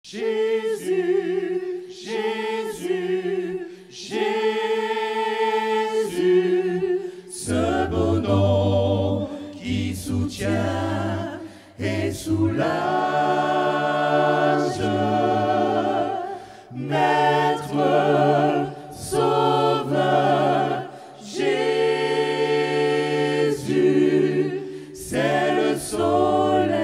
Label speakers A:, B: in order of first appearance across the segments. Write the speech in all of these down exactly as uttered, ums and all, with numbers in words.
A: Jésus, Jésus, Jésus, ce beau nom qui soutient et soulage, Maître, Sauveur, Jésus, c'est le soleil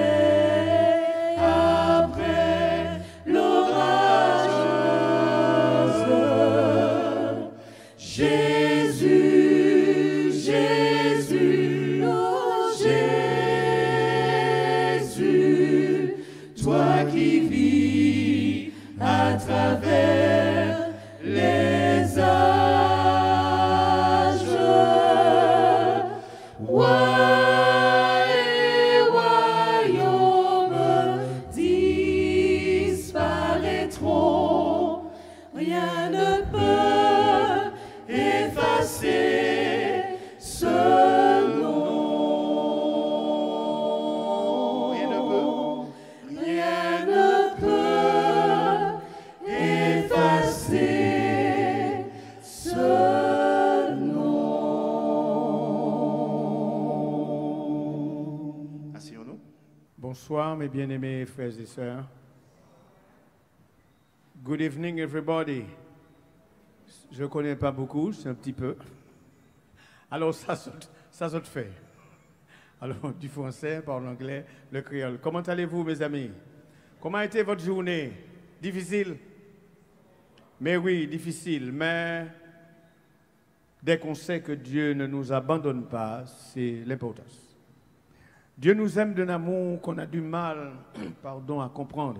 A: après l'orage. Jésus, Jésus, oh Jésus, toi qui vis à travers les âges, roi et royaume disparaîtront, rien ne peut effacer ce nom. Rien ne peut, rien ne peut effacer ce nom. Asseyons-nous.
B: Bonsoir mes bien-aimés frères et sœurs. Good evening everybody. Je ne connais pas beaucoup, c'est un petit peu. Alors ça, saute- ça saute fait. Alors du français par l'anglais, le créole. Comment allez-vous mes amis? Comment a été votre journée? Difficile? Mais oui, difficile. Mais dès qu'on sait que Dieu ne nous abandonne pas, c'est l'importance. Dieu nous aime d'un amour qu'on a du mal pardon, à comprendre.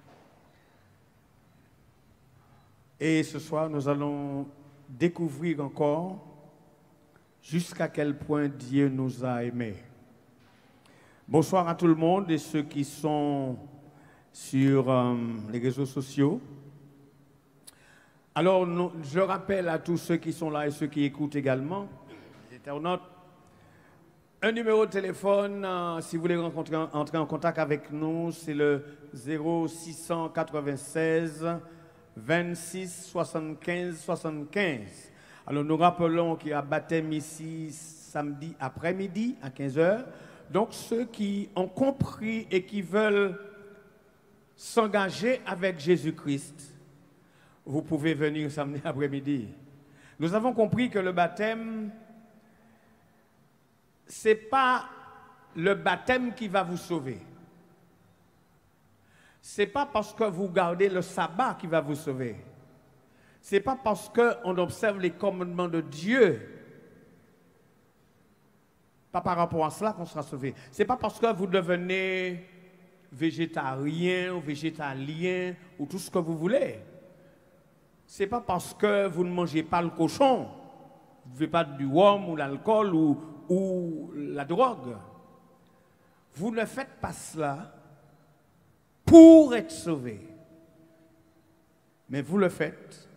B: Et ce soir, nous allons découvrir encore jusqu'à quel point Dieu nous a aimés. Bonsoir à tout le monde et ceux qui sont sur euh, les réseaux sociaux. Alors, nous- je rappelle à tous ceux qui sont là et ceux qui écoutent également, les internautes, un numéro de téléphone, euh, si vous voulez rencontrer, entrer en contact avec nous, c'est le zéro six quatre-vingt-seize vingt-six soixante-quinze soixante-quinze. Alors nous rappelons qu'il y a baptême ici samedi après-midi à quinze heures. Donc ceux qui ont compris et qui veulent s'engager avec Jésus-Christ, vous pouvez venir samedi après-midi. Nous avons compris que le baptême, ce n'est pas le baptême qui va vous sauver. Ce n'est pas parce que vous gardez le sabbat qui va vous sauver. Ce n'est pas parce qu'on observe les commandements de Dieu, pas par rapport à cela qu'on sera sauvé. Ce n'est pas parce que vous devenez végétarien ou végétalien ou tout ce que vous voulez. Ce n'est pas parce que vous ne mangez pas le cochon, vous ne buvez pas du rhum ou l'alcool ou, ou la drogue. Vous ne faites pas cela pour être sauvé. Mais vous le faites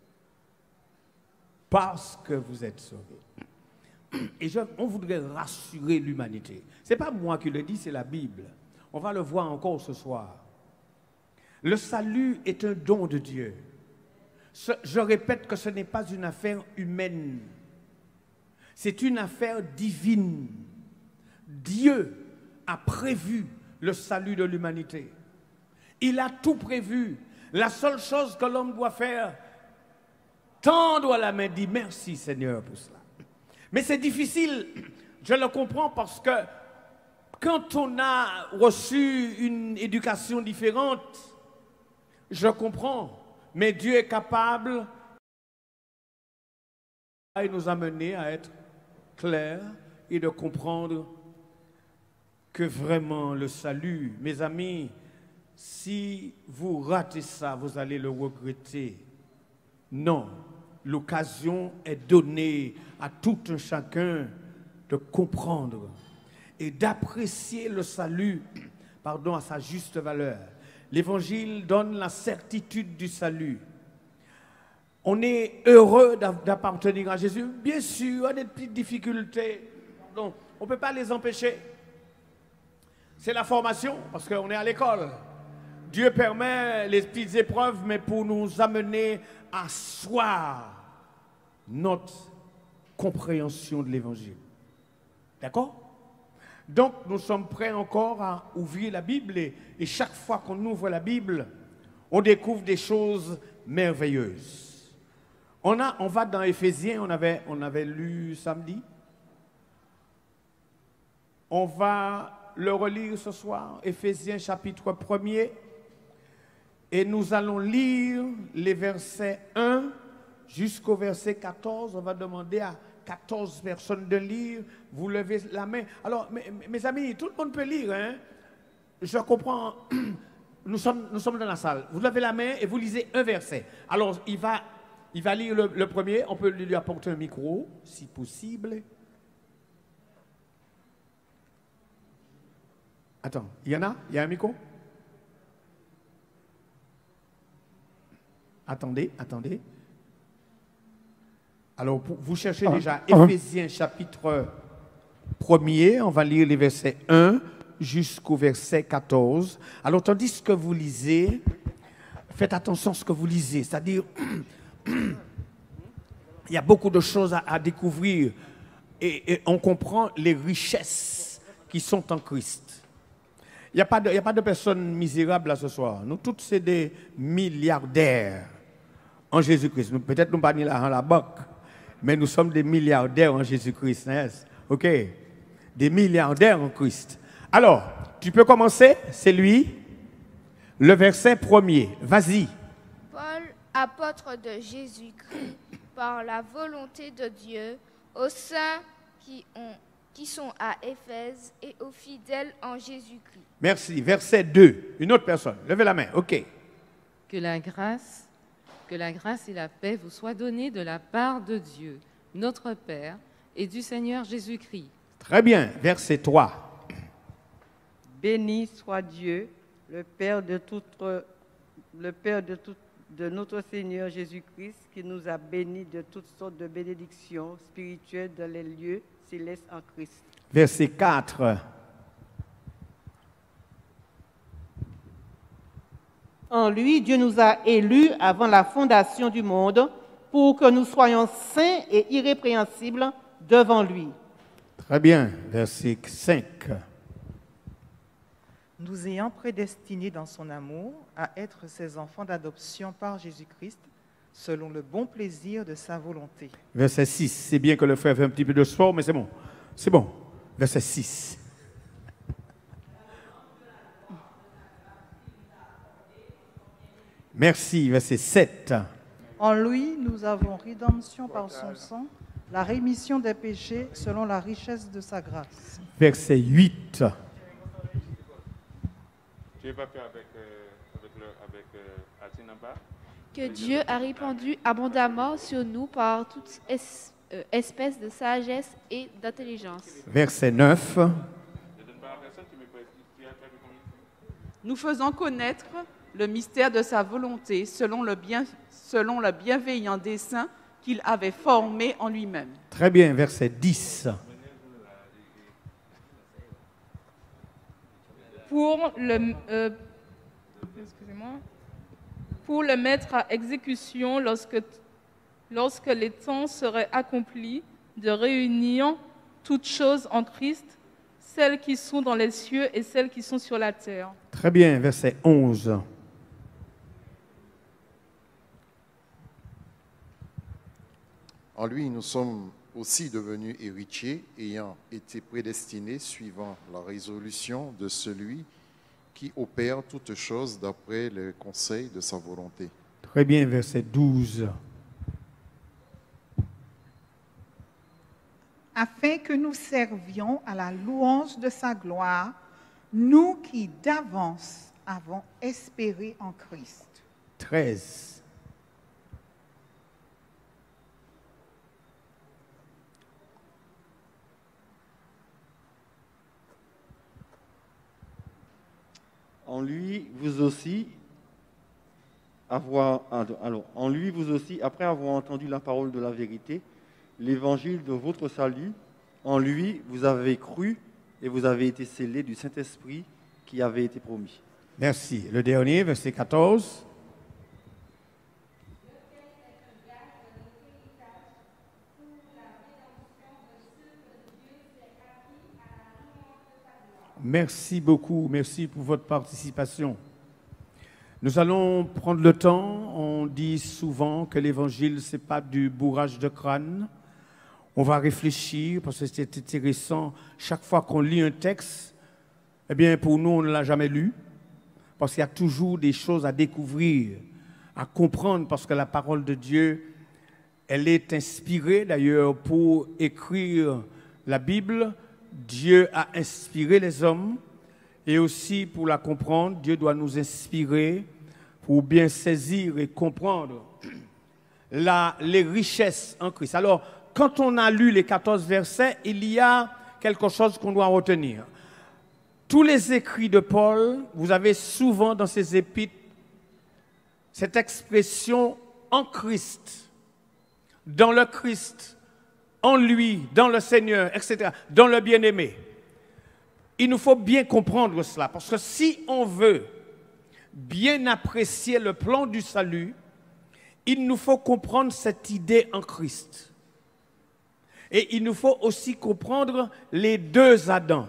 B: parce que vous êtes sauvé. Et je, on voudrait rassurer l'humanité. Ce n'est pas moi qui le dis, c'est la Bible. On va le voir encore ce soir. Le salut est un don de Dieu. Ce- je répète que ce n'est pas une affaire humaine. C'est une affaire divine. Dieu a prévu le salut de l'humanité. Il a tout prévu. La seule chose que l'homme doit faire, tendre la main, dire merci Seigneur pour cela. Mais c'est difficile, je le comprends parce que quand on a reçu une éducation différente, je comprends, mais Dieu est capable de nous amener à être clairs et de comprendre que vraiment le salut, mes amis, si vous ratez ça, vous allez le regretter. Non, l'occasion est donnée à tout un chacun de comprendre et d'apprécier le salut, pardon, à sa juste valeur. L'Évangile donne la certitude du salut. On est heureux d'appartenir à Jésus. Bien sûr, il y a des petites difficultés. Donc, on ne peut pas les empêcher. C'est la formation, parce qu'on est à l'école. Dieu permet les petites épreuves, mais pour nous amener à asseoir notre compréhension de l'Évangile. D'accord? Donc, nous sommes prêts encore à ouvrir la Bible et, et chaque fois qu'on ouvre la Bible, on découvre des choses merveilleuses. On, a, on va dans Éphésiens, on avait, on avait lu samedi. On va le relire ce soir, Éphésiens chapitre premier. Et nous allons lire les versets un jusqu'au verset quatorze. On va demander à quatorze personnes de lire. Vous levez la main. Alors, mes, mes amis, tout le monde peut lire. Hein? Je comprends. Nous sommes, nous sommes dans la salle. Vous levez la main et vous lisez un verset. Alors, il va, il va lire le, le premier. On peut lui apporter un micro, si possible. Attends, il y en a? Il y a un micro? Attendez, attendez. Alors, pour, vous cherchez déjà Éphésiens chapitre premier. On va lire les versets un jusqu'au verset quatorze. Alors, tandis que vous lisez, faites attention à ce que vous lisez. C'est-à-dire, il y a beaucoup de choses à, à découvrir et, et on comprend les richesses qui sont en Christ. Il n'y a, a pas de personnes misérables là ce soir. Nous tous, c'est des milliardaires en Jésus-Christ. Peut-être nous ne sommes pas là dans la banque, mais nous sommes des milliardaires en Jésus-Christ. Yes? OK? Des milliardaires en Christ. Alors, tu peux commencer, c'est lui, le verset premier. Vas-y.
C: Paul, apôtre de Jésus-Christ, par la volonté de Dieu, aux saints qui, ont, qui sont à Éphèse et aux fidèles en Jésus-Christ.
B: Merci. Verset deux. Une autre personne. Levez la main. OK.
D: Que la grâce, que la grâce et la paix vous soient données de la part de Dieu, notre Père, et du Seigneur Jésus-Christ.
B: Très bien. Verset trois.
E: Béni soit Dieu, le Père de toute, le Père de, tout, de notre Seigneur Jésus-Christ, qui nous a bénis de toutes sortes de bénédictions spirituelles dans les lieux célestes en Christ.
B: Verset quatre.
F: En lui, Dieu nous a élus avant la fondation du monde pour que nous soyons saints et irrépréhensibles devant lui.
B: Très bien. Verset cinq.
G: Nous ayant prédestinés dans son amour à être ses enfants d'adoption par Jésus-Christ, selon le bon plaisir de sa volonté.
B: Verset six. C'est bien que le frère fait un petit peu de sport, mais c'est bon. C'est bon. Verset six. Merci. Verset sept.
H: En lui, nous avons rédemption par son sang, la rémission des péchés selon la richesse de sa grâce.
B: Verset huit.
C: Que Dieu a répandu abondamment sur nous par toute es, euh, espèce de sagesse et d'intelligence.
B: Verset neuf.
I: Nous faisons connaître le mystère de sa volonté selon le, bien, selon le bienveillant dessein qu'il avait formé en lui-même.
B: Très bien, verset dix.
J: Pour le, euh, excusez-moi, pour le mettre à exécution lorsque, lorsque les temps seraient accomplis, de réunir toutes choses en Christ, celles qui sont dans les cieux et celles qui sont sur la terre.
B: Très bien, verset onze.
A: En lui, nous sommes aussi devenus héritiers, ayant été prédestinés suivant la résolution de celui qui opère toutes choses d'après le conseil de sa volonté.
B: Très bien, verset douze.
K: Afin que nous servions à la louange de sa gloire, nous qui d'avance avons espéré en Christ.
B: treize.
L: En lui, vous aussi, avoir, alors, en lui, vous aussi, après avoir entendu la parole de la vérité, l'évangile de votre salut, en lui, vous avez cru et vous avez été scellés du Saint-Esprit qui avait été promis.
B: Merci. Le dernier, verset quatorze. Merci beaucoup, merci pour votre participation. Nous allons prendre le temps. On dit souvent que l'évangile, ce n'est pas du bourrage de crâne. On va réfléchir parce que c'est intéressant. Chaque fois qu'on lit un texte, eh bien, pour nous, on ne l'a jamais lu. Parce qu'il y a toujours des choses à découvrir, à comprendre, parce que la parole de Dieu, elle est inspirée d'ailleurs pour écrire la Bible. Dieu a inspiré les hommes et aussi pour la comprendre, Dieu doit nous inspirer pour bien saisir et comprendre la, les richesses en Christ. Alors, quand on a lu les quatorze versets, il y a quelque chose qu'on doit retenir. Tous les écrits de Paul, vous avez souvent dans ces épîtres cette expression en Christ, dans le Christ, en lui, dans le Seigneur, et cetera, dans le bien-aimé. Il nous faut bien comprendre cela, parce que si on veut bien apprécier le plan du salut, il nous faut comprendre cette idée en Christ. Et il nous faut aussi comprendre les deux Adams.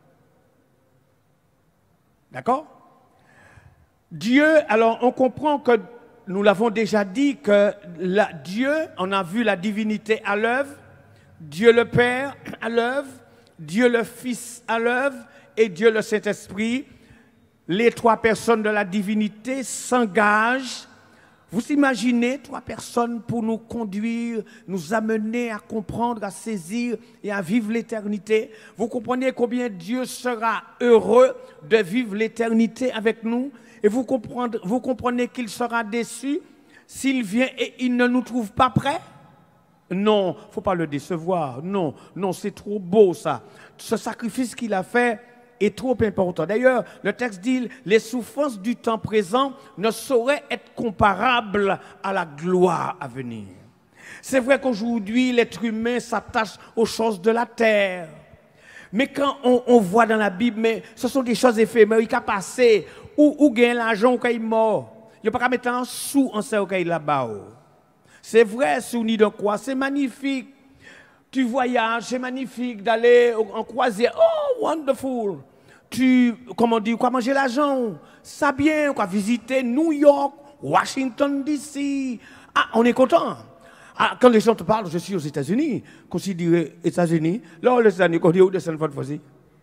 B: D'accord? Dieu, alors on comprend que, nous l'avons déjà dit, que la, Dieu, on a vu la divinité à l'œuvre, Dieu le Père à l'œuvre, Dieu le Fils à l'œuvre et Dieu le Saint-Esprit. Les trois personnes de la divinité s'engagent. Vous imaginez trois personnes pour nous conduire, nous amener à comprendre, à saisir et à vivre l'éternité. Vous comprenez combien Dieu sera heureux de vivre l'éternité avec nous. Et vous comprenez, vous comprenez qu'il sera déçu s'il vient et il ne nous trouve pas prêts. Non, il ne faut pas le décevoir. Non, non, c'est trop beau ça. Ce sacrifice qu'il a fait est trop important. D'ailleurs, le texte dit, les souffrances du temps présent ne sauraient être comparables à la gloire à venir. C'est vrai qu'aujourd'hui, l'être humain s'attache aux choses de la terre. Mais quand on, on voit dans la Bible, mais ce sont des choses éphémères, il a passé, ou, ou gagne l'argent, ou il est mort. Il n'y a pas qu'à mettre un sou en cercueil là-bas. C'est vrai, sous nid de croix, c'est magnifique. Tu voyages, c'est magnifique d'aller en croisière. Oh, wonderful. Tu, comment dire, quoi manger l'argent. Ça bien, quoi visiter New York, Washington D C. Ah, on est content. Ah, quand les gens te parlent, je suis aux États-Unis, considérez États-Unis. Là, les États-Unis, on dit où de cette fois-ci.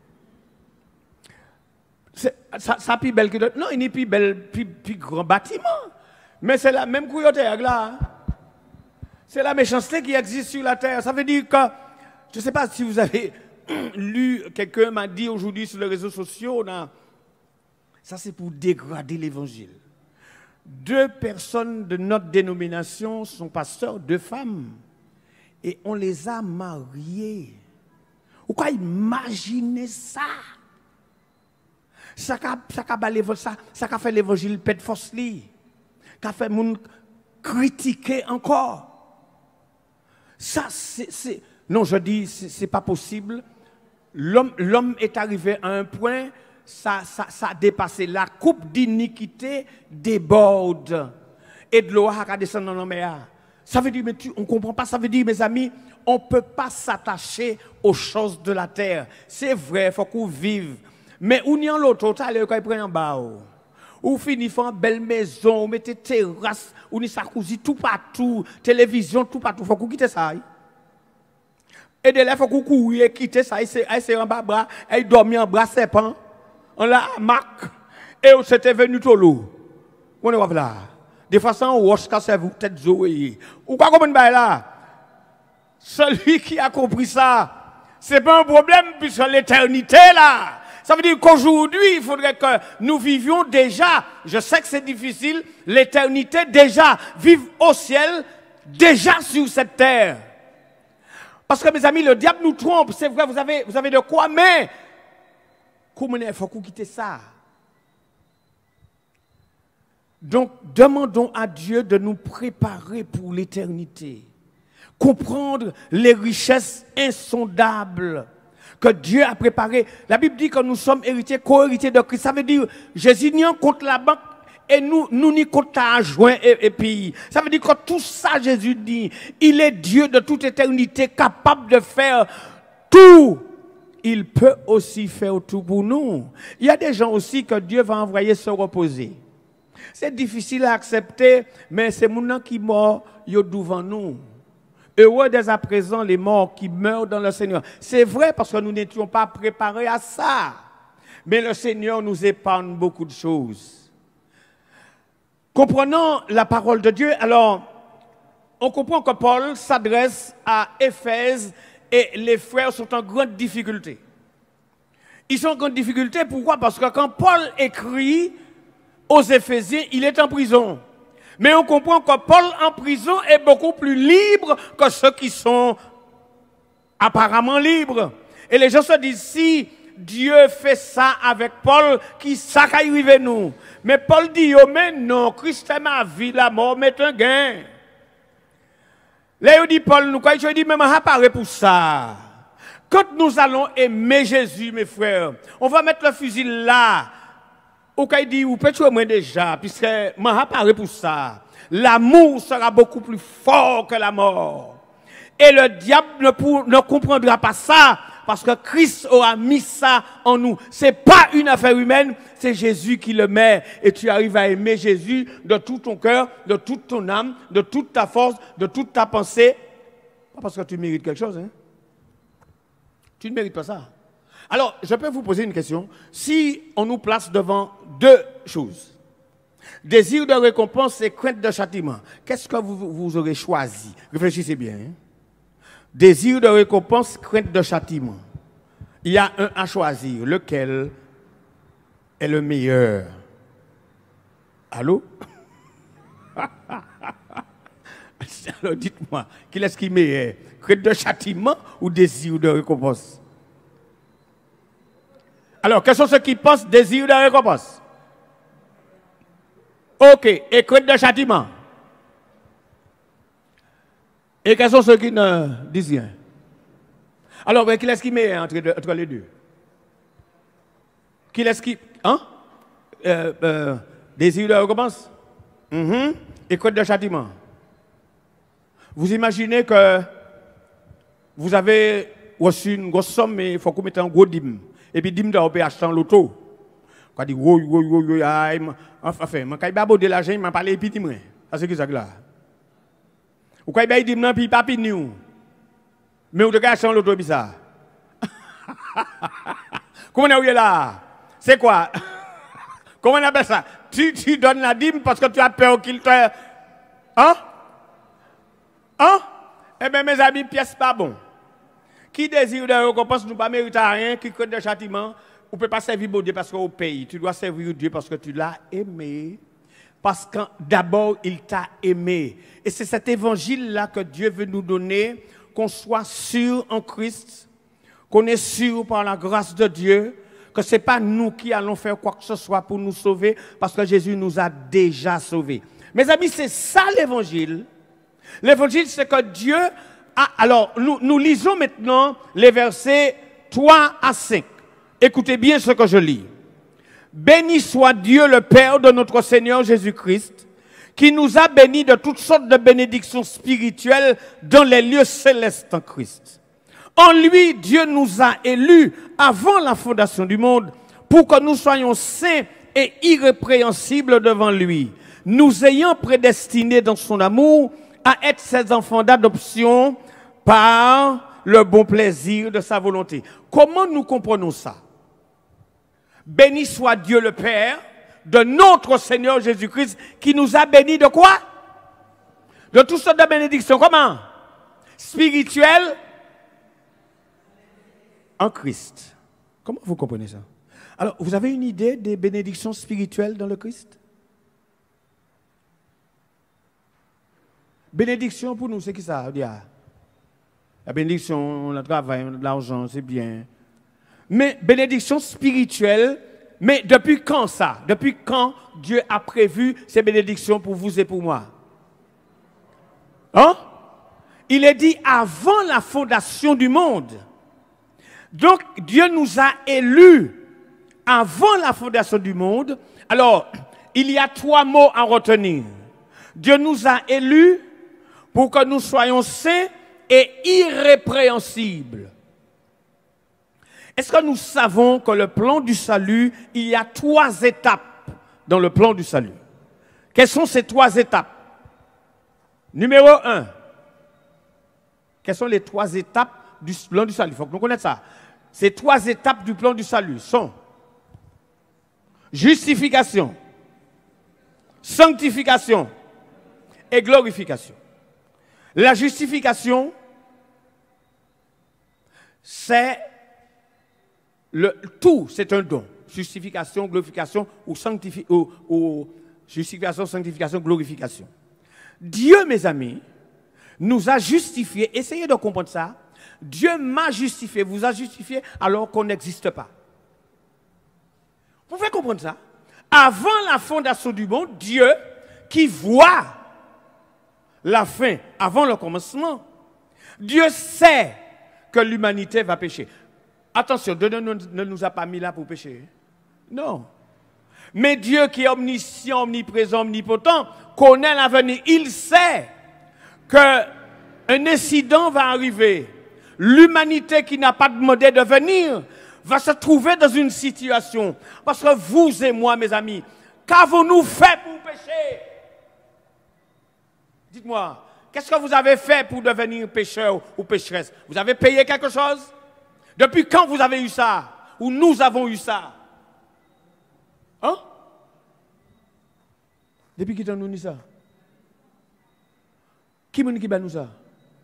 B: Ça, ça plus belle que d'autres. Non, il n'est plus belle, plus, plus grand bâtiment. Mais c'est la même couillotte là. C'est la méchanceté qui existe sur la terre. Ça veut dire que, je ne sais pas si vous avez lu, quelqu'un m'a dit aujourd'hui sur les réseaux sociaux, on a, ça c'est pour dégrader l'évangile. Deux personnes de notre dénomination sont pasteurs, deux femmes, et on les a mariées. Pourquoi imaginer ça? Ça a fait l'évangile pète forcely. Ça a fait moun critiquer encore. Ça, c'est... Non, je dis, c'est pas possible. L'homme est arrivé à un point, ça, ça, ça a dépassé. La coupe d'iniquité déborde. Et de l'eau a descendu dans la mer. Ça veut dire, mais tu, on ne comprend pas, ça veut dire, mes amis, on ne peut pas s'attacher aux choses de la terre. C'est vrai, il faut qu'on vive. Mais on y en l'autre, quand il prend en bas. Ou finit faire une belle maison, ou mettez terrasse, ou ni jacuzzi tout partout, télévision tout partout. Il faut qu'on quitte ça. Et de là, il faut qu'on couille, quitte ça. Il s'est en bas bras, il dormit en bras serpent. On l'a marque. Et c'était venu tout l'eau. On est là. De façon, on wash casse vous tête zoé. Ou quoi comme là? Celui qui a compris ça, c'est pas un problème puisque l'éternité là. Ça veut dire qu'aujourd'hui, il faudrait que nous vivions déjà, je sais que c'est difficile, l'éternité déjà, vivre au ciel, déjà sur cette terre. Parce que mes amis, le diable nous trompe, c'est vrai, vous avez, vous avez de quoi, mais comment il faut qu'on quitte ça? Donc, demandons à Dieu de nous préparer pour l'éternité. Comprendre les richesses insondables. que Dieu a préparé. La Bible dit que nous sommes héritiers, co-héritiers de Christ. Ça veut dire, Jésus n'y contre la banque et nous, nous n'y contre joint et, et puis. Ça veut dire que tout ça, Jésus dit, il est Dieu de toute éternité, capable de faire tout. Il peut aussi faire tout pour nous. Il y a des gens aussi que Dieu va envoyer se reposer. C'est difficile à accepter, mais c'est mon qui mort, yo devant nous. Heureux dès à présent les morts qui meurent dans le Seigneur. C'est vrai parce que nous n'étions pas préparés à ça. Mais le Seigneur nous épargne beaucoup de choses. Comprenons la parole de Dieu. Alors, on comprend que Paul s'adresse à Éphèse et les frères sont en grande difficulté. Ils sont en grande difficulté, pourquoi? Parce que quand Paul écrit aux Éphésiens, il est en prison. Mais on comprend que Paul en prison est beaucoup plus libre que ceux qui sont apparemment libres. Et les gens se disent, si Dieu fait ça avec Paul, qui ça qui arrive nous? Mais Paul dit, oh, mais non, Christ est ma vie, la mort m'est un gain. Là, il dit Paul, nous, quand je dis, mais ma apparaît pour ça. Quand nous allons aimer Jésus, mes frères, on va mettre le fusil là. Ou qu'il dit, ou peut-être moi déjà, puisque ma apparaît pour ça. L'amour sera beaucoup plus fort que la mort. Et le diable ne, pour, ne comprendra pas ça, parce que Christ aura mis ça en nous. Ce n'est pas une affaire humaine, c'est Jésus qui le met. Et tu arrives à aimer Jésus de tout ton cœur, de toute ton âme, de toute ta force, de toute ta pensée. Pas parce que tu mérites quelque chose, hein. Tu ne mérites pas ça. Alors, je peux vous poser une question. Si on nous place devant deux choses, désir de récompense et crainte de châtiment, qu'est-ce que vous, vous aurez choisi? Réfléchissez bien. Hein? Désir de récompense, crainte de châtiment. Il y a un à choisir. Lequel est le meilleur? Allô? Alors dites-moi, qui est-ce qui est meilleur? Crainte de châtiment ou désir de récompense? Alors, quels sont ceux qui pensent désir de récompense? Ok, et crainte de châtiment? Et quels sont ceux qui ne disent rien? Alors, qui est-ce qui met entre, entre les deux? Qui est-ce qui... Hein? Euh, euh, désir de récompense? Mm-hmm. Et crainte de châtiment? Vous imaginez que vous avez reçu une grosse somme, mais il faut que vous mettez un gros dîme. Et puis, dîme, vous pouvez acheter en loto. Quand on dit, oui, oui, oui, oui, enfin, quand il a de l'argent, il m'a parlé et puis dîme. Ça, c'est qui ça là? Ou quand il a dit, non, puis il n'a pas pini. Mais vous devez acheter en loto, puis ça. Comment on est là? C'est quoi? Comment on appelle ça? Tu, tu donnes la dîme parce que tu as peur qu'il te... Hein? Hein? Eh bien, mes amis, pièce pas bon. Qui désire de récompense, nous pas mériter rien, qui craint de châtiment, ou ne peut pas servir Dieu parce qu'au pays. Tu dois servir Dieu parce que tu l'as aimé. Parce que d'abord, il t'a aimé. Et c'est cet évangile-là que Dieu veut nous donner, qu'on soit sûr en Christ, qu'on est sûr par la grâce de Dieu, que ce n'est pas nous qui allons faire quoi que ce soit pour nous sauver, parce que Jésus nous a déjà sauvés. Mes amis, c'est ça l'évangile. L'évangile, c'est que Dieu a... Alors, nous, nous lisons maintenant les versets trois à cinq. Écoutez bien ce que je lis. Béni soit Dieu le Père de notre Seigneur Jésus-Christ, qui nous a bénis de toutes sortes de bénédictions spirituelles dans les lieux célestes en Christ. En lui, Dieu nous a élus avant la fondation du monde pour que nous soyons saints et irrépréhensibles devant lui, nous ayant prédestinés dans son amour à être ses enfants d'adoption par le bon plaisir de sa volonté. Comment nous comprenons ça? Béni soit Dieu le Père de notre Seigneur Jésus-Christ qui nous a bénis de quoi? De toutes sortes de bénédictions. Comment? Spirituelles en Christ. Comment vous comprenez ça? Alors, vous avez une idée des bénédictions spirituelles dans le Christ? Bénédiction pour nous, c'est qui ça? La bénédiction, le travail, l'argent, c'est bien. Mais bénédiction spirituelle, mais depuis quand ça? Depuis quand Dieu a prévu ces bénédictions pour vous et pour moi? Hein? Il est dit avant la fondation du monde. Donc, Dieu nous a élus avant la fondation du monde. Alors, il y a trois mots à retenir. Dieu nous a élus pour que nous soyons saints et irrépréhensibles. Est-ce que nous savons que le plan du salut, il y a trois étapes dans le plan du salut? Quelles sont ces trois étapes? Numéro un. Quelles sont les trois étapes du plan du salut? Il faut que nous connaissions ça. Ces trois étapes du plan du salut sont justification, sanctification et glorification. La justification, c'est le tout, c'est un don. Justification, glorification ou, sanctifi, ou, ou justification, sanctification, glorification. Dieu, mes amis, nous a justifiés. Essayez de comprendre ça. Dieu m'a justifié, vous a justifié alors qu'on n'existe pas. Vous pouvez comprendre ça? Avant la fondation du monde, Dieu qui voit la fin avant le commencement, Dieu sait que l'humanité va pécher. Attention, Dieu ne nous a pas mis là pour pécher. Non. Mais Dieu qui est omniscient, omniprésent, omnipotent, connaît l'avenir. Il sait qu'un incident va arriver. L'humanité qui n'a pas demandé de venir va se trouver dans une situation. Parce que vous et moi, mes amis, qu'avons-nous fait pour pécher? Dites-moi, qu'est-ce que vous avez fait pour devenir pécheur ou pécheresse? Vous avez payé quelque chose? Depuis quand vous avez eu ça? Ou nous avons eu ça? Hein? Depuis qui t'en nous dit ça? Qui m'a dit nous ça?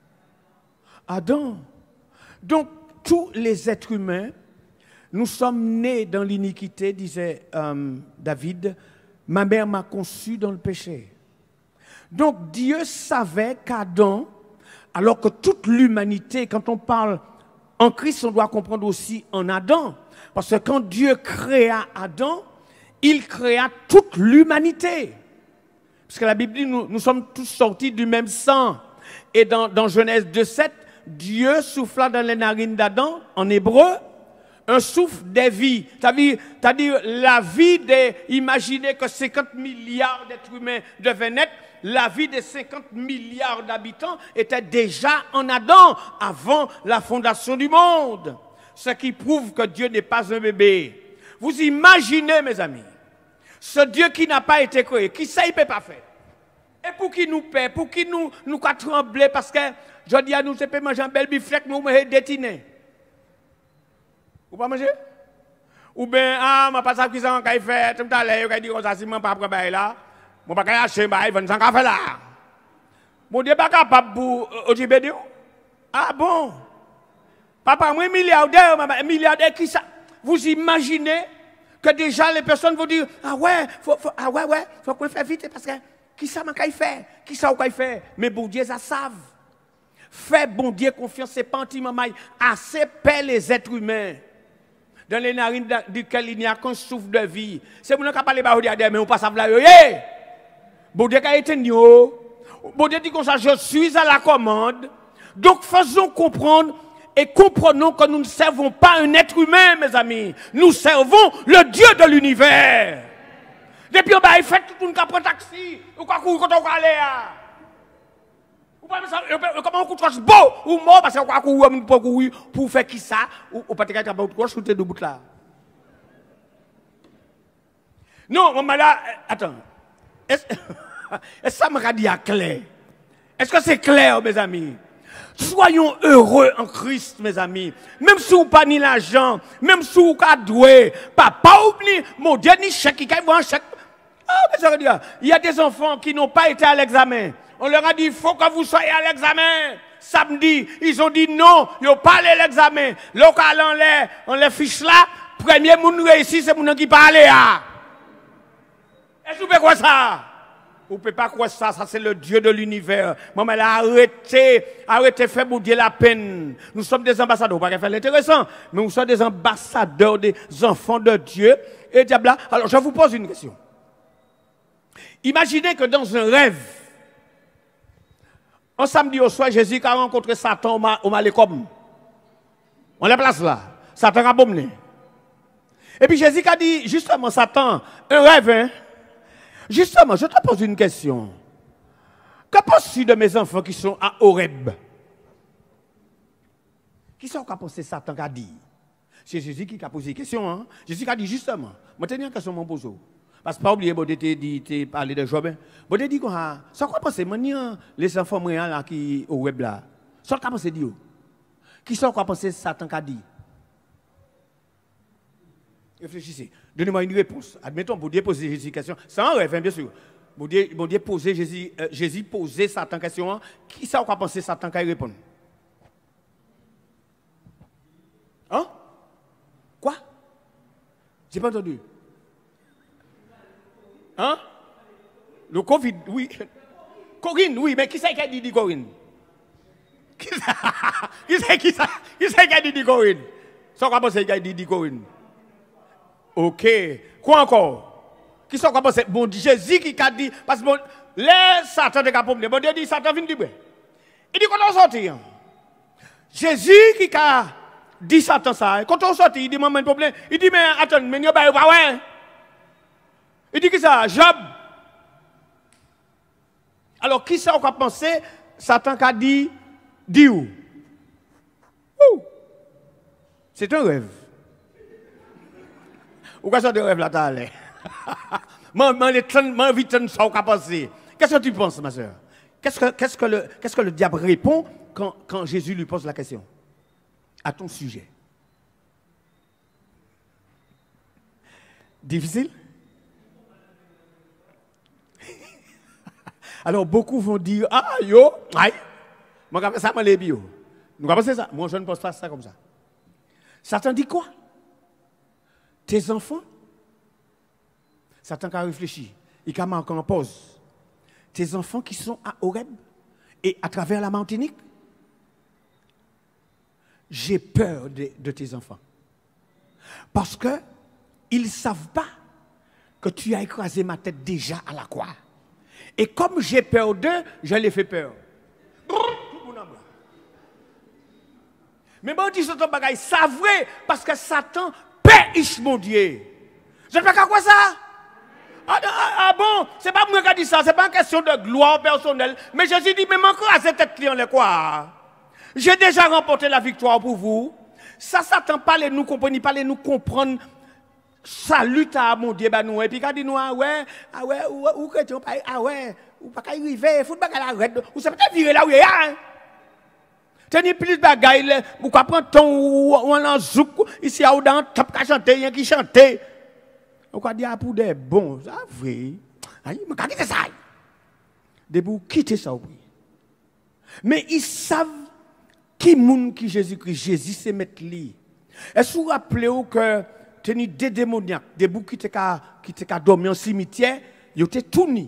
B: Adam. Donc, tous les êtres humains, nous sommes nés dans l'iniquité, disait euh, David. Ma mère m'a conçu dans le péché. Donc, Dieu savait qu'Adam, alors que toute l'humanité, quand on parle en Christ, on doit comprendre aussi en Adam. Parce que quand Dieu créa Adam, il créa toute l'humanité. Parce que la Bible dit, nous, nous sommes tous sortis du même sang. Et dans, dans Genèse deux sept, Dieu souffla dans les narines d'Adam, en hébreu, un souffle des vies. C'est-à-dire la vie des... Imaginez que cinquante milliards d'êtres humains devaient naître. La vie des cinquante milliards d'habitants était déjà en Adam avant la fondation du monde. Ce qui prouve que Dieu n'est pas un bébé. Vous imaginez, mes amis, ce Dieu qui n'a pas été créé, qui ça il peut pas faire. Et pour qui nous paie, pour qui nous nous trembler parce que je dis à nous, c'est pas manger un bel biflec, nous manger détiné. Ou pas manger? Ou bien, ah, ma pas ça qui s'en fait, tout à l'heure, il dit, oh, ça, si je ne pas après là. Je ne vais pas acheter, je vais pas là. Mon Dieu n'est pas capable pour O J B D. Ah bon? Papa, moi, milliardaire, milliardaire, qui ça? Vous imaginez que déjà les personnes vont dire, ah ouais, faut, faut, ah ouais, ouais, faut qu'on fasse vite parce que qui ça m'a fait? Qui ça m'a fait? Mais bon Dieu, ça savent. Fait bon Dieu confiance, c'est pas anti-mamaille. Assez paix les êtres humains. Dans les narines duquel il n'y a qu'un souffle de vie. C'est mon qui a parlé de mais on passe à là. Bon Dieu a été nio. Bon Dieu dit comme ça, je suis à la commande. Donc faisons comprendre et comprenons que nous ne servons pas un être humain, mes amis. Nous servons le Dieu de l'univers. Depuis on va faire tout le monde qui prend taxi, ou quoi courir quand on va aller. Comment on couche beau ou mort parce qu'on va courir pour courir pour faire qui ça ou pas te faire de couche ou te de bout là. Non, maman là, attends. Est-ce que ça me dit clair? Est-ce que c'est clair, mes amis? Soyons heureux en Christ, mes amis. Même si vous pas ni l'argent, même si vous pas doué, papa oublie, mon Dieu, ni chèque, il y a un chèque. Ah, mais ça veut dire, il y a des enfants qui n'ont pas été à l'examen. On leur a dit, il faut que vous soyez à l'examen. Samedi, ils ont dit non, ils n'ont pas allé à l'examen. Local, on les, on les fiche là. Premier monde réussi, c'est mon qui parle là. Est-ce que vous pouvez croire ça? Vous ne pouvez pas croire ça, ça c'est le Dieu de l'univers. Maman, elle a arrêté, arrêté, fait pour Dieu la peine. Nous sommes des ambassadeurs, pas faire l'intéressant, mais nous sommes des ambassadeurs, des enfants de Dieu. Et diable, alors je vous pose une question. Imaginez que dans un rêve, un samedi au soir, Jésus a rencontré Satan au Malécom. On la place là. Satan a bomné. Et puis Jésus a dit, justement, Satan, un rêve, hein? Justement, je te pose une question. Que penses-tu de mes enfants qui sont à Horeb? Qui sont qu'à penser Satan a dit? C'est Jésus qui a posé la question. Hein? Jésus a dit justement, je tenais une question à poser. Parce que pas oublier, bon, tu dit parler de Job. Bon, tu dit quoi? Ça quoi penser maintenant les enfants là qui au web là? Ça quoi penser dire? Qui sont quoi penser Satan a dit? Réfléchissez. Donnez-moi une réponse. Admettons, vous Dieu poser Jésus une question. C'est un rêve, hein, bien sûr. Bon Dieu, bon Dieu poser Jésus, euh, Jésus poser Satan question. Hein? Qui ça quoi penser Satan qui répond? Hein? Quoi? J'ai pas entendu. Hein? Le Covid, oui. Corinne, oui, mais qui c'est qui a dit Corinne? Qui c'est qui a dit Corinne? Ça quoi penser qui a dit Corinne? Ok. Quoi encore? Qui sont quoi penser? Bon, Jésus qui a dit, parce que bon, les Satan de Capomne, bon Dieu dit Satan vient du bas. Il dit quand on sortir. Jésus qui a dit Satan ça. Quand on sortit, il dit, maman, un problème. Il dit, mais attends, mais il n'y a pas ouais. Il dit que ça, Job. Alors, qui ça, on va penser, Satan qui a dit, dit où? C'est un rêve. Ou quoi ça de rêve là, t'as allé? Moi, vite, ça, on va penser. Qu'est-ce que tu penses, ma soeur? Qu'est-ce que, qu'est-ce que, le, qu'est-ce que le diable répond quand, quand Jésus lui pose la question? À ton sujet. Difficile? Alors beaucoup vont dire, ah yo, aïe, moi je ça, moi les bio. Nous pensons ça. Moi je ne pense pas ça comme ça. Satan dit quoi? Tes enfants? Satan a réfléchi. Il a marqué en pause. Tes enfants qui sont à Horeb et à travers la Martinique? J'ai peur de, de tes enfants. Parce qu'ils ne savent pas que tu as écrasé ma tête déjà à la croix. Et comme j'ai peur d'eux, je les fais peur. Mais bon, dit Satan bagaille, c'est vrai, parce que Satan paie mon Dieu. Je ne sais pas quoi ça? Ah, ah, ah bon, c'est pas moi qui ai dit ça, c'est pas une question de gloire personnelle. Mais Jésus dit, mais manquez à cette tête client, quoi? J'ai déjà remporté la victoire pour vous. Ça, Satan parle nous comprendre, parle nous comprendre. Salut à mon Dieu, bah nous. Et puis quand dit nous, ah ouais, ah ouais, ou ou chrétien, ah ouais, ou pas qu'à arriver, faut pas qu'à arrêter, ou c'est peut-être virer là où il y a. Tenez plus de bagaille, ou quoi prendre ton ou on en zouk ici à ou dans top qu'à chanter, rien qui chanter. On quoi dire pour des bons, ça vrai. Aïe, mais qu'est-ce que ça? Debout quitter ça oui. Mais ils savent qui moun qui Jésus-Christ, Jésus c'est mettre li. Est-ce que vous rappelez que teni des démoniaques, des boucs qui étaient dormi en cimetière, ils étaient tout nus.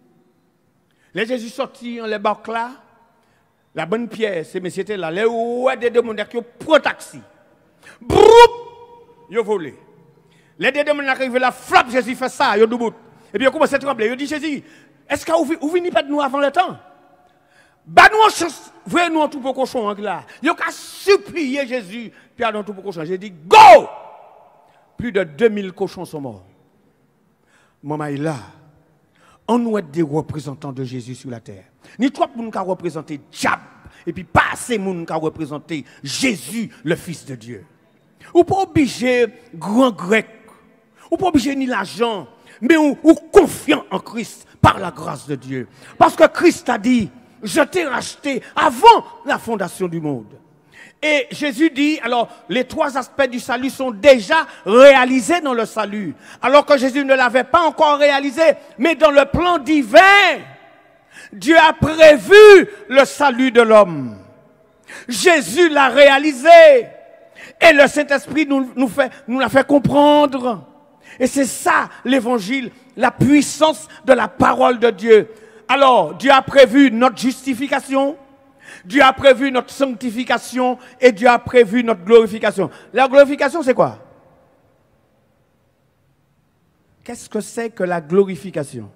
B: Les Jésus sorti en les barques là, la bonne pierre, c'est messieurs là, les ouais des démoniaques qui prend taxi. Broup, ils volé. Les deux démoniaques arrivent là, frappe Jésus fait ça, ils debout. Et puis ils commencent à trembler, ils disent Jésus, est-ce que vous venez pas de nous avant le temps? Bah nous chance, voyez nous en tout pour cochon là. Ils ont qu'à supplier Jésus, puis dans tout pour cochon. J'ai dit go! Plus de deux mille cochons sont morts. Maman est là. On nous est des représentants de Jésus sur la terre. Ni trois personnes qui ont représenté diable. Et puis pas assez de gens qui ont représenté Jésus, le Fils de Dieu. Ou pas obligé grand grec. Ou pas obligé ni l'argent. Mais ou, ou confiant en Christ par la grâce de Dieu. Parce que Christ a dit, je t'ai racheté avant la fondation du monde. Et Jésus dit, alors, les trois aspects du salut sont déjà réalisés dans le salut. Alors que Jésus ne l'avait pas encore réalisé, mais dans le plan divin, Dieu a prévu le salut de l'homme. Jésus l'a réalisé. Et le Saint-Esprit nous, nous, fait, nous l'a fait comprendre. Et c'est ça, l'évangile, la puissance de la parole de Dieu. Alors, Dieu a prévu notre justification. Dieu a prévu notre sanctification et Dieu a prévu notre glorification. La glorification, c'est quoi? Qu'est-ce que c'est que la glorification?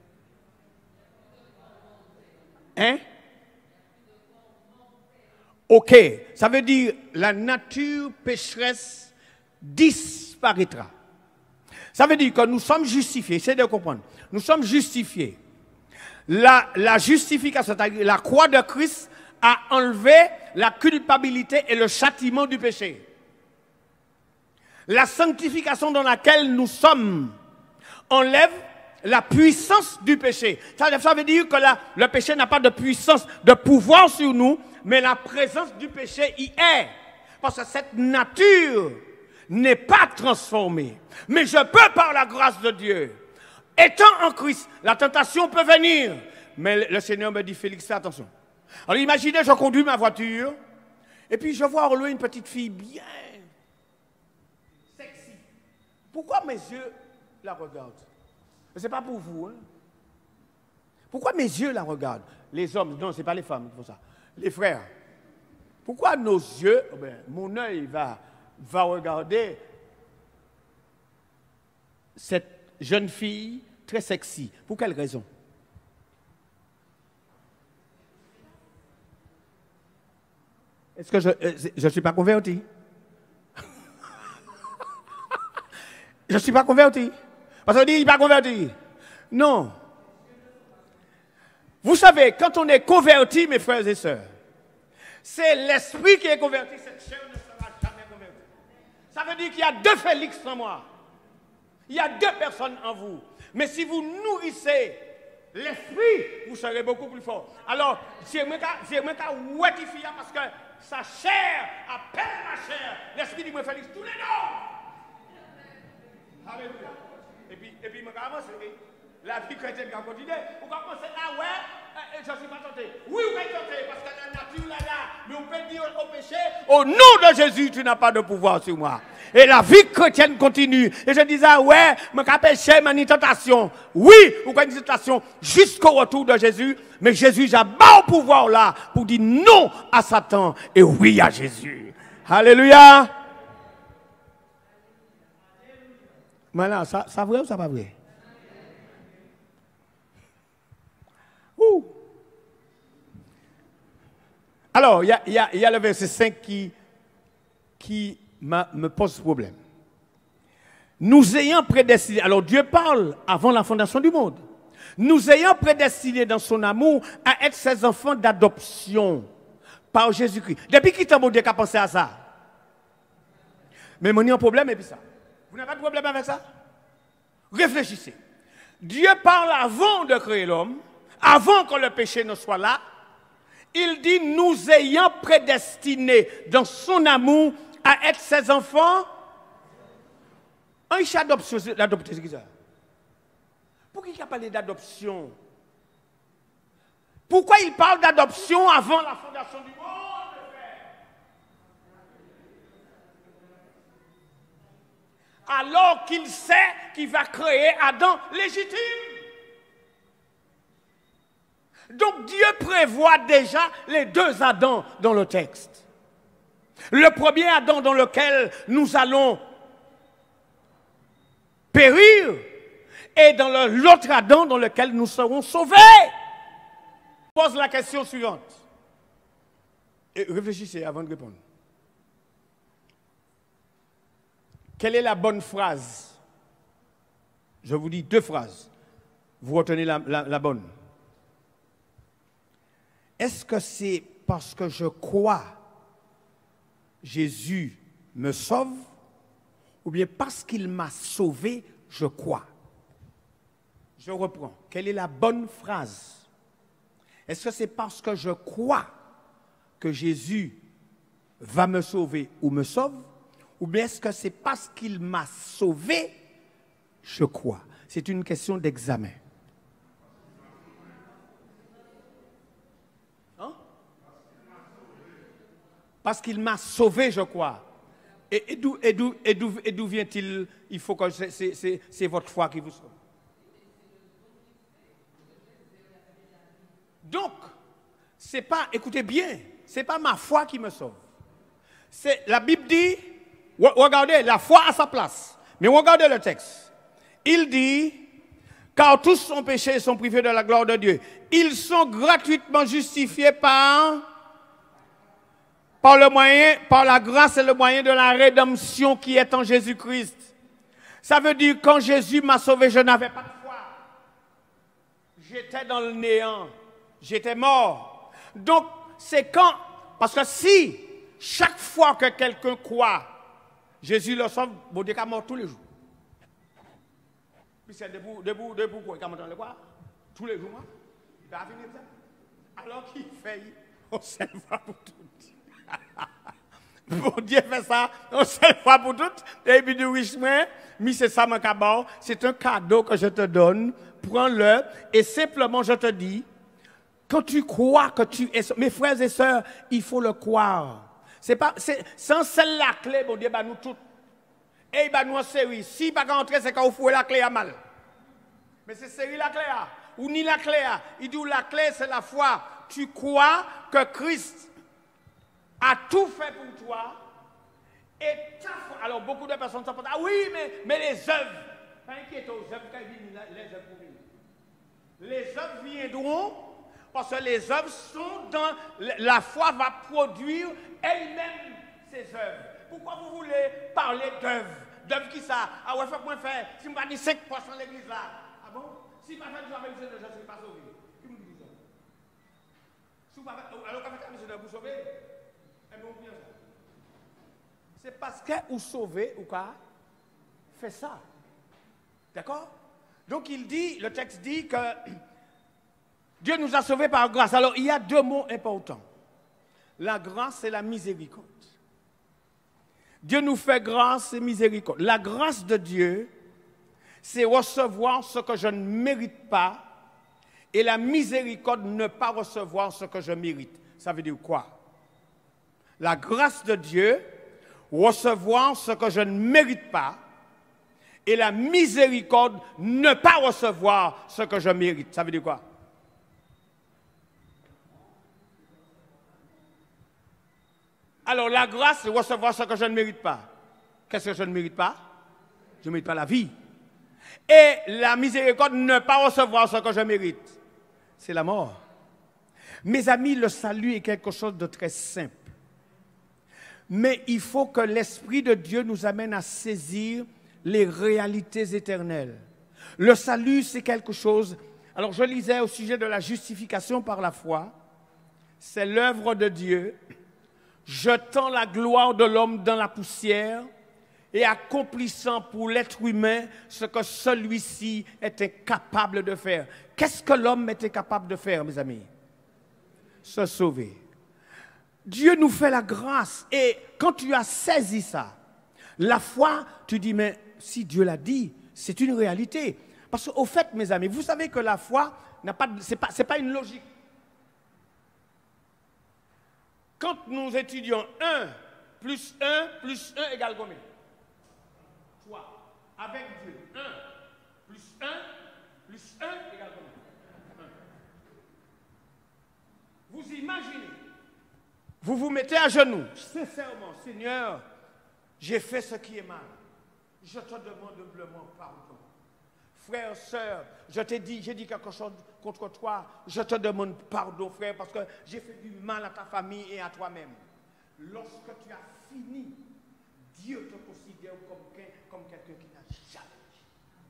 B: Hein? Ok, ça veut dire la nature pécheresse disparaîtra. Ça veut dire que nous sommes justifiés, essayez de comprendre. Nous sommes justifiés. La, la justification, c'est-à-dire la croix de Christ a enlevé la culpabilité et le châtiment du péché. La sanctification dans laquelle nous sommes enlève la puissance du péché. Ça, ça veut dire que la, le péché n'a pas de puissance, de pouvoir sur nous, mais la présence du péché y est. Parce que cette nature n'est pas transformée. Mais je peux, par la grâce de Dieu, étant en Christ, la tentation peut venir. Mais le Seigneur me dit, Félix, fais attention. Alors imaginez, je conduis ma voiture, et puis je vois au loin une petite fille bien sexy. Pourquoi mes yeux la regardent? Ce n'est pas pour vous. Hein? Pourquoi mes yeux la regardent? Les hommes, non, ce n'est pas les femmes qui font ça. Les frères. Pourquoi nos yeux, oh ben, mon œil va, va regarder cette jeune fille très sexy? Pour quelle raison? Est-ce que je ne suis pas converti? Je ne suis pas converti. Parce qu'on dit, il n'est pas converti. Non. Vous savez, quand on est converti, mes frères et sœurs, c'est l'esprit qui est converti, cette chair ne sera jamais convertie. Ça veut dire qu'il y a deux Félix en moi. Il y a deux personnes en vous. Mais si vous nourrissez l'esprit, vous serez beaucoup plus fort. Alors, c'est moi qui ouétifie parce que sa chair appelle ma chair. L'esprit dit, moi, Félix, tous les noms. Alléluia. Et puis, et puis, je vais avancer. La vie chrétienne va continuer. Vous commencez là, ouais, je ne suis pas tenté. Oui, vous êtes tenté, parce que la nature là, là. Mais on peut dire au péché, au nom de Jésus, tu n'as pas de pouvoir sur moi. Et la vie chrétienne continue. Et je disais, ouais, je vais pécher, mais une tentation. Oui, vous avez une tentation jusqu'au retour de Jésus. Mais Jésus, j'ai bas au pouvoir là pour dire non à Satan et oui à Jésus. Alléluia. Maintenant, ça, ça vrai ou ça pas vrai? Ouh. Alors, il y, y, y a le verset cinq qui, qui me pose problème. Nous ayant prédestinés, alors Dieu parle avant la fondation du monde, nous ayant prédestinés dans son amour à être ses enfants d'adoption par Jésus-Christ. Depuis qui t'en Dieu qui a pensé à ça? Mais mon y a un problème et puis ça. Vous n'avez pas de problème avec ça? Réfléchissez. Dieu parle avant de créer l'homme, avant que le péché ne soit là. Il dit, nous ayant prédestinés dans son amour à être ses enfants. Un chat d'adoption, d'adopter, c'est qui ça? Pourquoi il a parlé d'adoption? Pourquoi il parle d'adoption avant la fondation du monde? Alors qu'il sait qu'il va créer Adam légitime. Donc Dieu prévoit déjà les deux Adams dans le texte. Le premier Adam dans lequel nous allons périr et dans l'autre Adam dans lequel nous serons sauvés. Je pose la question suivante. Et réfléchissez avant de répondre. Quelle est la bonne phrase? Je vous dis deux phrases. Vous retenez la, la, la bonne. Est-ce que c'est parce que je crois Jésus me sauve ou bien parce qu'il m'a sauvé, je crois? Je reprends. Quelle est la bonne phrase? Est-ce que c'est parce que je crois que Jésus va me sauver ou me sauve? Ou bien est-ce que c'est parce qu'il m'a sauvé, je crois? C'est une question d'examen. Hein? Parce qu'il m'a sauvé, je crois. Et, et d'où, et d'où, et d'où, et d'où vient-il? Il faut que c'est, c'est, c'est, c'est votre foi qui vous sauve. Donc, c'est pas, écoutez bien, c'est pas ma foi qui me sauve. C'est, la Bible dit, regardez, la foi à sa place. Mais regardez le texte. Il dit, car tous sont péchés et sont privés de la gloire de Dieu. Ils sont gratuitement justifiés par par le moyen, par la grâce et le moyen de la rédemption qui est en Jésus-Christ. Ça veut dire quand Jésus m'a sauvé, je n'avais pas de foi. J'étais dans le néant. J'étais mort. Donc, c'est quand, parce que si chaque fois que quelqu'un croit, Jésus le sauve, bon Dieu est mort tous les jours. Puis c'est debout, debout, debout, quoi, il le quoi? Tous les jours, hein? Il va venir ça. Alors qu'il fait, on seule fois pour toutes. Bon Dieu fait ça, on seule fois pour toutes. Et puis du richement, mais c'est ça mon cadeau, c'est un cadeau que je te donne, prends-le, et simplement je te dis, quand tu crois que tu es... Mes frères et sœurs, il faut le croire. C'est pas, c'est, sans celle-là clé, bon Dieu, bah nous toutes. Et bah nous en série. Si pas qu'entrer, c'est quand vous fouez la clé à mal. Mais c'est série la clé à. Ou ni la clé à. Il dit la clé, c'est la foi. Tu crois que Christ a tout fait pour toi. Et ta foi. Alors beaucoup de personnes s'en pensent, ah oui, mais, mais les œuvres. Pas inquiète aux œuvres, quand ils viennent, les œuvres pour venir. Les œuvres viendront. Parce que les œuvres sont dans... La foi va produire elle-même ses œuvres. Pourquoi vous voulez parler d'œuvres? D'œuvres qui ça? Ah ouais, faut que moi faire. Si je ne dis cinq pour cent de l'église là. Ah bon? Si je ne fais pas avec monsieur, je ne suis pas sauvé. Qui me dit ça? Si vous ne faites pas avec monsieur, vous sauvez. Eh bien, on ça. C'est parce que vous sauvez ou quoi? Faites ça. D'accord? Donc il dit, le texte dit que Dieu nous a sauvés par grâce. Alors, il y a deux mots importants. La grâce et la miséricorde. Dieu nous fait grâce et miséricorde. La grâce de Dieu, c'est recevoir ce que je ne mérite pas. Et la miséricorde, ne pas recevoir ce que je mérite. Ça veut dire quoi? La grâce de Dieu, recevoir ce que je ne mérite pas. Et la miséricorde, ne pas recevoir ce que je mérite. Ça veut dire quoi? Alors la grâce, c'est recevoir ce que je ne mérite pas. Qu'est-ce que je ne mérite pas? Je ne mérite pas la vie. Et la miséricorde, ne pas recevoir ce que je mérite. C'est la mort. Mes amis, le salut est quelque chose de très simple. Mais il faut que l'Esprit de Dieu nous amène à saisir les réalités éternelles. Le salut, c'est quelque chose... Alors je lisais au sujet de la justification par la foi. C'est l'œuvre de Dieu, jetant la gloire de l'homme dans la poussière et accomplissant pour l'être humain ce que celui-ci était capable de faire. Qu'est-ce que l'homme était capable de faire, mes amis? Se sauver. Dieu nous fait la grâce. Et quand tu as saisi ça, la foi, tu dis, mais si Dieu l'a dit, c'est une réalité. Parce qu'au fait, mes amis, vous savez que la foi, ce n'est pas, c'est pas une logique. Quand nous étudions un plus un plus un égale combien? trois. Avec Dieu, un plus un plus un égale combien? un. Vous imaginez, vous vous mettez à genoux, sincèrement, Seigneur, j'ai fait ce qui est mal. Je te demande humblement pardon. Frère, sœur, je t'ai dit, j'ai dit quelque chose contre toi, je te demande pardon, frère, parce que j'ai fait du mal à ta famille et à toi-même. Lorsque tu as fini, Dieu te considère comme, comme quelqu'un qui n'a jamais dit.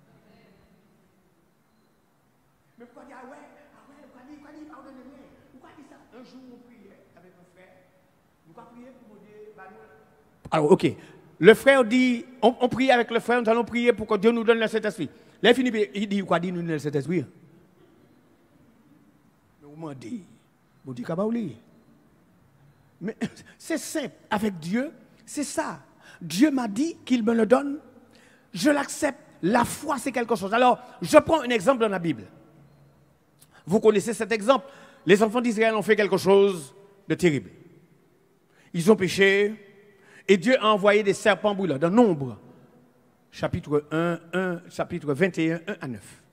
B: Mais pourquoi dire, ah ouais, ah ouais, pourquoi dire, pourquoi dire, pardonnez-moi, pourquoi dire ça? Un jour, on priait avec un frère, nous avons prié pour mon Dieu, bah nous... Alors, ok, le frère dit, on, on prie avec le frère, nous allons prier pour que Dieu nous donne le Saint-Esprit. Là, il finit, il dit, quoi dit nous le Saint-Esprit? Mais vous m'en dites, vous dites, qu'est-ce mais c'est simple, avec Dieu, c'est ça. Dieu m'a dit qu'il me le donne, je l'accepte. La foi, c'est quelque chose. Alors, je prends un exemple dans la Bible. Vous connaissez cet exemple. Les enfants d'Israël ont fait quelque chose de terrible. Ils ont péché, et Dieu a envoyé des serpents brûlants, dans Nombre. Chapitre un, un, chapitre vingt et un, un à neuf.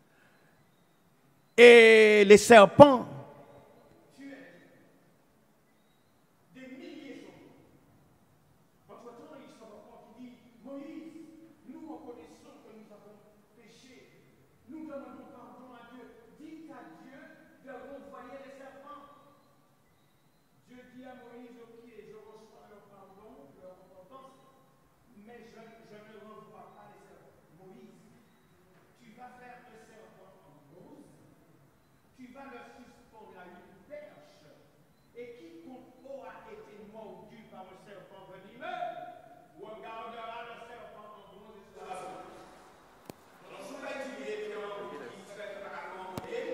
B: Et les serpents tuaient des milliers d'hommes. Entre-temps, ils sont encore qui dit, Moïse, nous reconnaissons que nous avons péché. Nous demandons pardon à Dieu. Dites à Dieu de renvoyer les serpents. Dieu dit à Moïse, ok, je reçois leur pardon, leur repentance, mais je, je ne revois pas les serpents. Moïse, tu vas faire un serpent en bronze, tu vas le suspendre à une perche, et quiconque aura été mordu par le serpent venimeux, regardera le serpent en bronze et sera sauvé. Alors, je vais étudier, puis on va dire, il serait pas à commander.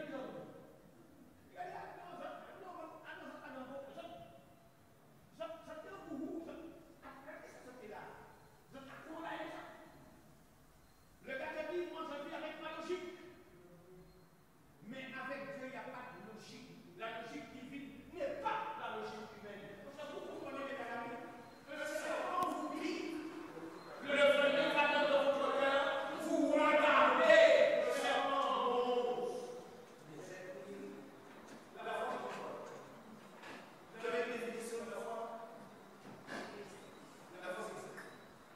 B: Le gars te dit, moi je vis avec ma logique. Mais avec Dieu, il n'y a pas de logique. La logique divine n'est pas la logique humaine. Parce que vous comprenez les gars, le serpent vous dit, le venir va dans votre cœur, vous regardez le serpent en bronze. La foi, vous avez une définition de la foi? La foi, c'est ça.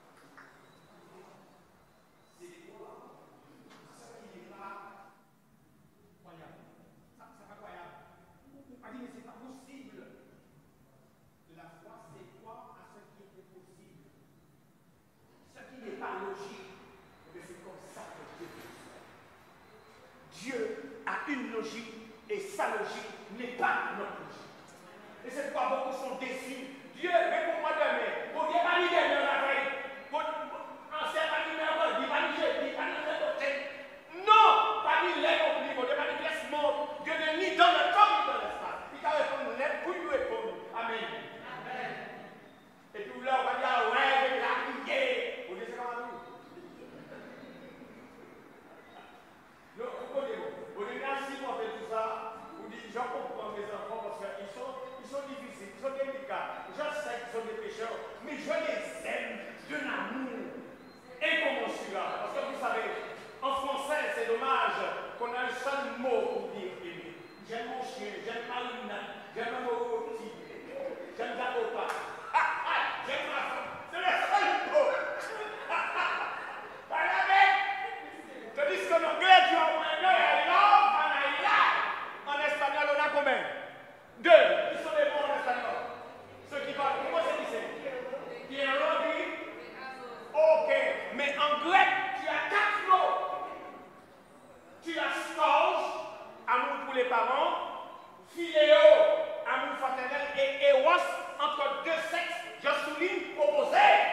B: C'est quoi? Ça qui est là. Incroyable. Ça, c'est incroyable. On a dit, mais c'est pas possible. La foi, c'est quoi à ce qui était possible? Ce qui n'est pas logique, mais c'est comme ça que Dieu fait. Dieu a une logique et sa logique n'est pas notre logique. Et c'est pourquoi beaucoup sont déçus. Dieu, réponds-moi demain. Bon, Dieu va l'idée de la veille. Ancien va l'idée, il va l'idée, il va l'idée. Non, pas l'idée non plus. Bon, Dieu va l'idée ce monde. Dieu n'est ni dans le temps ni dans l'espace. Il t'a répondu, n'est pour lui répondre. Amen. Amen. Et puis là, on va dire, ouais, il a prié. Vous dites, c'est comment nous? Non, vous comprenez-vous? Vous dites, merci pour faire tout ça. Vous dites, je comprends mes enfants parce qu'ils sont, ils sont difficiles, ils sont délicats. Je sais qu'ils sont des pécheurs, mais je les aime d'un amour incommensurable. Parce que vous savez, en français, c'est dommage qu'on a un seul mot pour dire aimer. J'aime mon chien, j'aime Marina, j'aime mon rôti, j'aime Dakota. Ah, ah, j'aime ma femme. C'est le seul mot. Tandis qu'en anglais, tu as au moins deux, I love and I like. En espagnol, on a combien? Deux. Qui sont les mots en espagnol? Ceux qui parlent. Comment c'est qui c'est? Pierre dit? Ok. Mais en grec, tu as quatre mots. Tu as storge, amour pour les parents, philéo, amour fraternel, et eros, entre deux sexes, je souligne, opposés.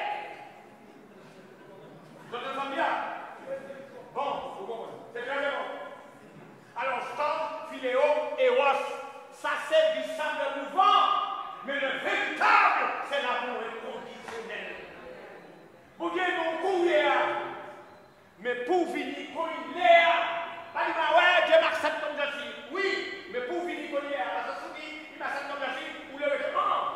B: Je te sens bien. Bon, vous comprenez. C'est très bon. Alors, storge, philéo, eros, ça c'est du sable mouvant, mais le véritable, c'est l'amour inconditionnel. Vous dites non courir, mais pour finir, quand il est, pas dire, ouais, Dieu m'accepte comme je suis. Oui, mais pour finir, quand il est, parce que si il m'accepte comme je suis, vous le répondez.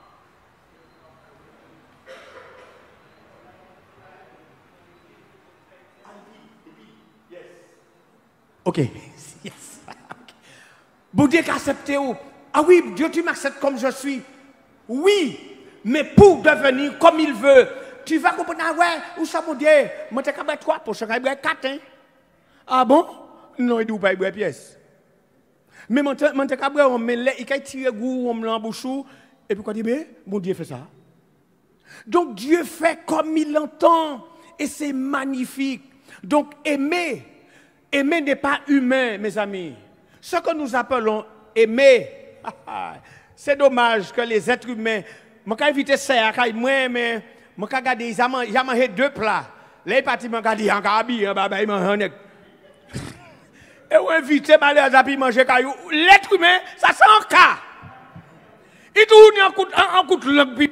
B: Yes. Ok. Yes. Bon Dieu qu'accepter où? Ah oui, Dieu, tu m'acceptes comme je suis. Oui, mais pour devenir comme il veut. Tu vas comprendre, ah ouais, où ça, mon Dieu? Moi, je vais trois pour chaque boire quatre. Hein? Ah bon? Non, il ne doit pas boire pièce. Mais moi, je vais boire, on me l'a, il va tirer goût, on me l'embouche, et puis quoi dit, mais mon Dieu fait ça. Donc, Dieu fait comme il l'entend, et c'est magnifique. Donc, aimer, aimer n'est pas humain, mes amis. Ce que nous appelons aimer, c'est dommage que les êtres humains, je vais inviter ça à moi, mais je vais regarder, ils ont mangé deux plats. Là, ils partent, ils m'ont dit, encore habillé, ils m'ont dit, et on invite malheureusement à manger caillou. L'être humain, ça c'est un cas. Il tourne en coup en coup de langue.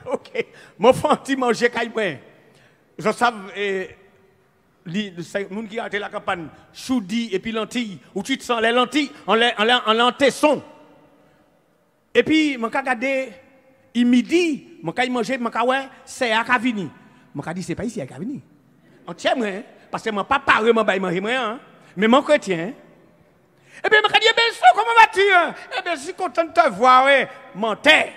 B: Ok. Mon fanti manger caille. Je sais, les gens qui ont été la campagne, choudi et puis lentilles, où tu te sens les lentilles en l'entesson. Et puis, je regarde, il midi, je mange, je c'est à Cavini. Je dis, c'est pas ici à Cavini. On tient, parce que je ne pas parlé, je ne manger, mais mon chrétien. Et puis, je dis, bien sûr, comment vas-tu? Eh bien, je suis content de te voir, menteur.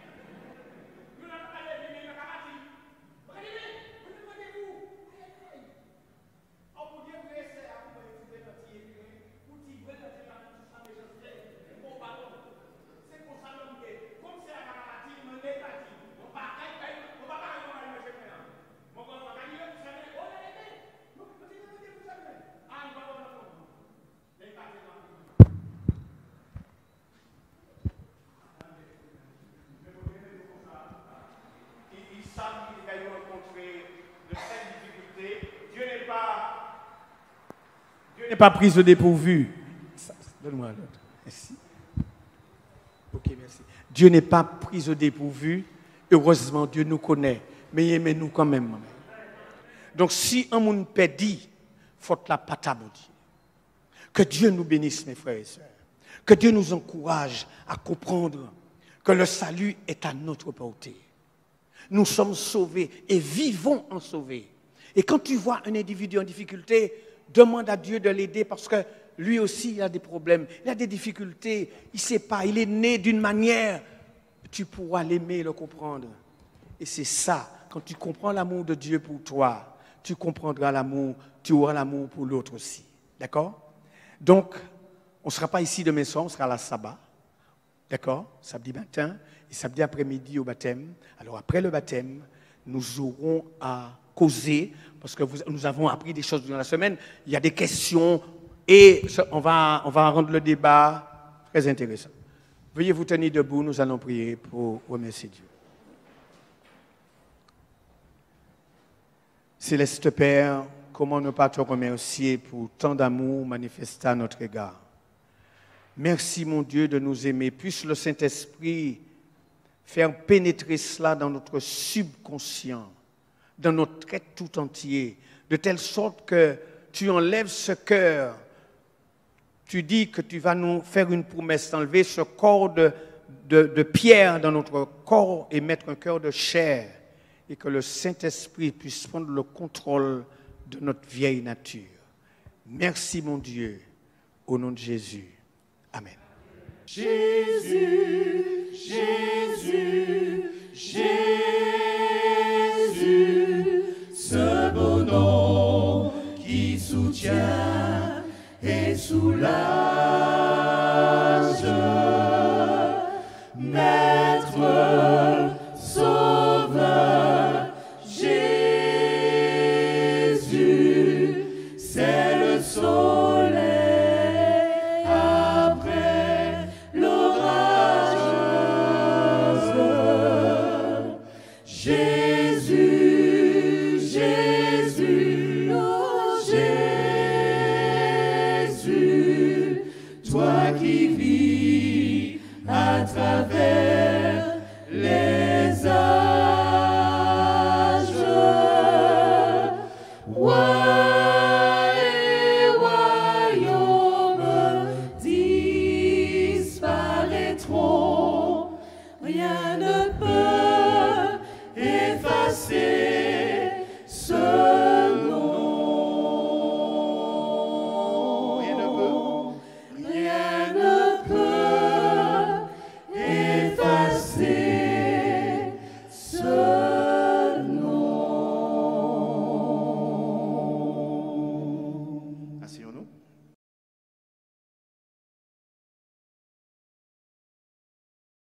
B: Dieu n'est pas pris au dépourvu. Donne-moi l'autre. Merci. Ok, merci. Dieu n'est pas pris au dépourvu. Heureusement, Dieu nous connaît. Mais il aime nous quand même. Donc, si un monde perdit, faut la pataboudir. Que Dieu nous bénisse, mes frères et sœurs. Que Dieu nous encourage à comprendre que le salut est à notre portée. Nous sommes sauvés et vivons en sauvés. Et quand tu vois un individu en difficulté, demande à Dieu de l'aider parce que lui aussi, il a des problèmes, il a des difficultés, il ne sait pas, il est né d'une manière, tu pourras l'aimer et le comprendre. Et c'est ça, quand tu comprends l'amour de Dieu pour toi, tu comprendras l'amour, tu auras l'amour pour l'autre aussi. D'accord? Donc, on ne sera pas ici demain soir, on sera à la sabbat. D'accord? Samedi matin et samedi après-midi au baptême. Alors après le baptême, nous aurons à causer, parce que vous, nous avons appris des choses durant la semaine, il y a des questions et on va, on va rendre le débat très intéressant. Veuillez vous tenir debout, nous allons prier pour remercier Dieu. Céleste Père, comment ne pas te remercier pour tant d'amour manifesté à notre égard. Merci mon Dieu de nous aimer. Puisse le Saint-Esprit faire pénétrer cela dans notre subconscient, dans notre être tout entier, de telle sorte que tu enlèves ce cœur. Tu dis que tu vas nous faire une promesse, enlever ce corps de, de, de pierre dans notre corps et mettre un cœur de chair, et que le Saint-Esprit puisse prendre le contrôle de notre vieille nature. Merci mon Dieu, au nom de Jésus. Amen.
M: Jésus, Jésus, Jésus, ce beau nom qui soutient et soulage.